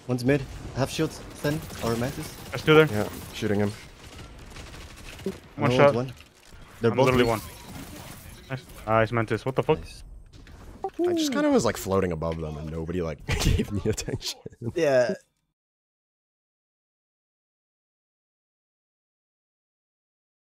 One's mid. Half shields, Zen or Mantis. There's two there. Yeah, shooting him. One No, shot. One. They're I'm both literally weak. one. Nice. Nice, Mantis. What the fuck? I just kind of was like floating above them and nobody like gave me attention. Yeah,